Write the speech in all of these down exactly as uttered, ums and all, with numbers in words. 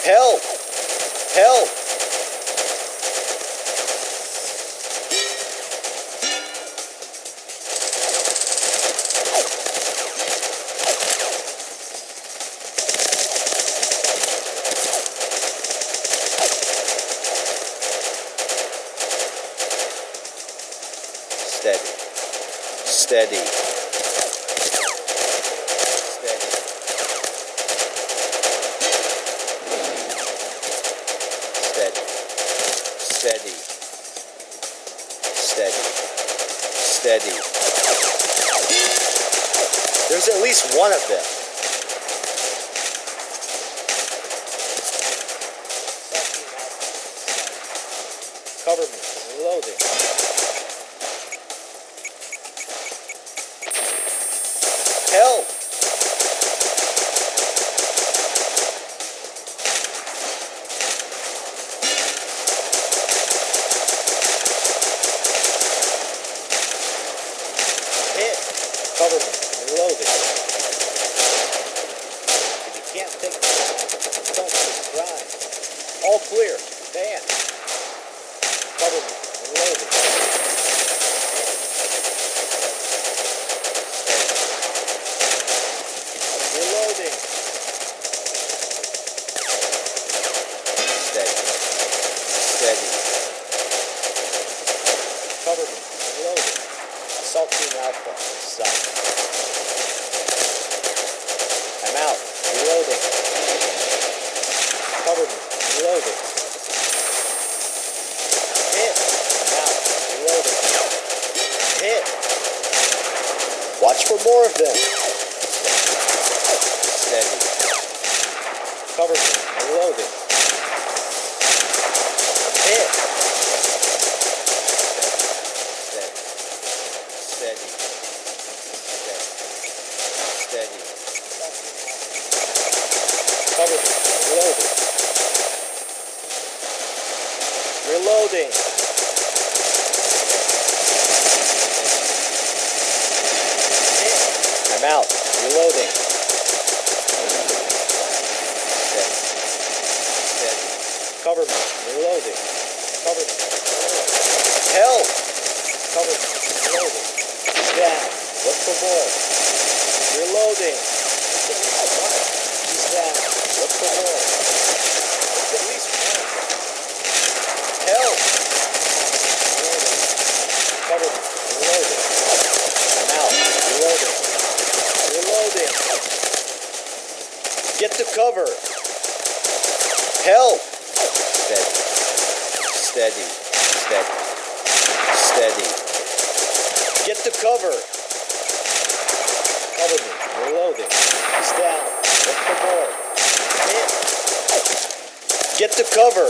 Help! Help! Steady. Steady. Steady. Steady. Steady. Steady. There's at least one of them. Cover me. Reloading. Help! Hit! Cover me. Reloading. If you can't take the don't subscribe. All clear. Ban. Cover me. Reloading. Reloading. Steady. Steady. Cover me. Reloading. Assault Team Alpha. South. I'm out. Reloading. Cover me. Reloading. Hit. I'm out. Reloading. Hit. Watch for more of them. Steady. Cover me. Reloading. Hit. Steady. Steady. Steady. Steady. Cover me. Reloading. Reloading. Hit. I'm out. Reloading. Steady. Steady. Cover me. Reloading. Cover me. Help! Cover me. Reloading. He's down. Look for more. Reloading. He's down. Look for more. There's at least one. Help! Reloading. Cover me. Reloading. I'm out. Reloading. Reloading. Get to cover. Help! Steady. Steady. Steady. Steady. Get to cover. Cover me. Reloading. He's down. Look for more. Hit. Get to cover.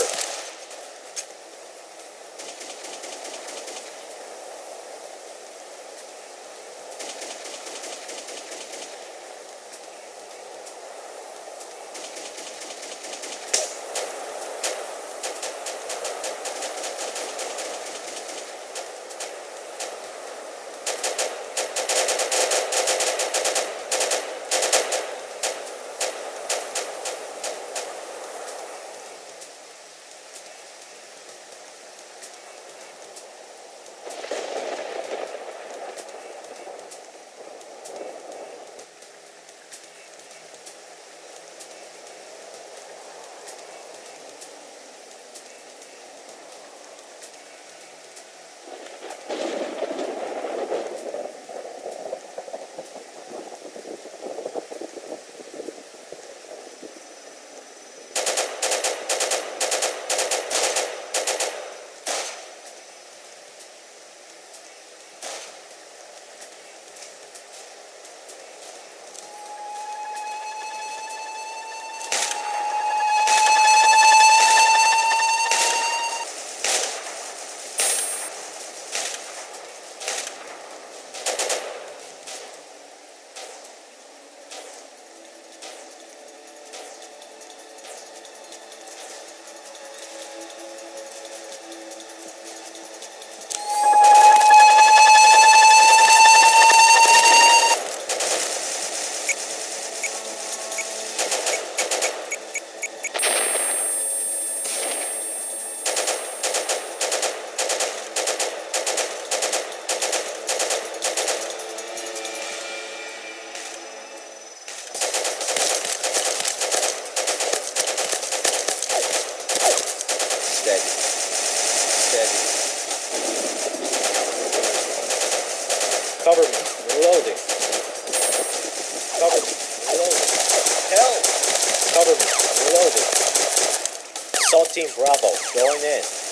reloading. Cover me. I'm reloading. Help! Cover me. I'm reloading. Assault Team Bravo, going in.